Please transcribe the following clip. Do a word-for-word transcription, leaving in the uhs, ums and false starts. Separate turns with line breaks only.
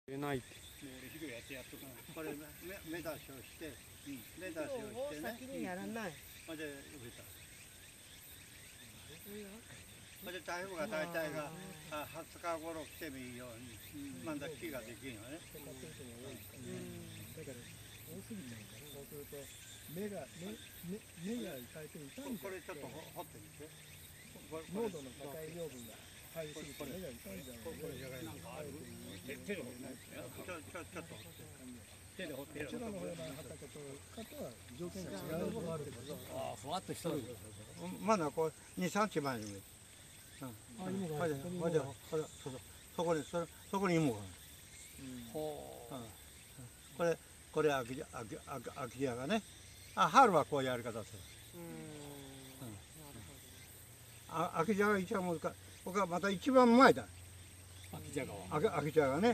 出ないって。
もう俺ひどいやつやっとかな。
これ目目出しをして、目出しをしてね。
先にやらない。
それで植えた。それで台風が大体があはつか頃来てもいいように、まだ木ができんよね。
だから多すぎちゃうんだね。そうすると目が目目目が変えて痛いんだよ。
これちょっと掘ってみて。
濃度の高い養分が入りすぎて目が痛いんだよ。これじゃがいも。手で掘ってない。
ちょちょちょっと掘って。
手で掘って。こちらの方の畑とかとは条件が違うのもあるけど。
ああ、ふわっとしとる。
まだこうに、さんちまえに植えた。
あ、芋がある。
ほいで、ほら、そそこに、そそこに芋がある。
ほう。
これ、これ秋秋秋秋屋がね。あ、春はこういうやり方する。あ、秋茶が一番難しい。僕はまた一番前だ。
秋茶川。
秋秋茶がね。